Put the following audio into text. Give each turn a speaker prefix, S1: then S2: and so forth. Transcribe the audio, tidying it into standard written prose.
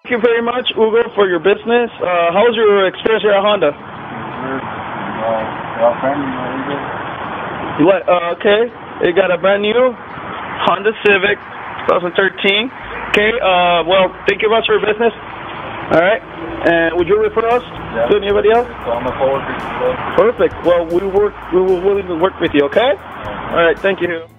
S1: Thank you very much, Hugo, for your business. How was your experience here at Honda? Okay, you got a brand new Honda Civic 2013. Okay, well, thank you very much for your business. All right, and would you refer us to anybody else? Perfect. Well, we will willing to work with you. Okay. All right. Thank you.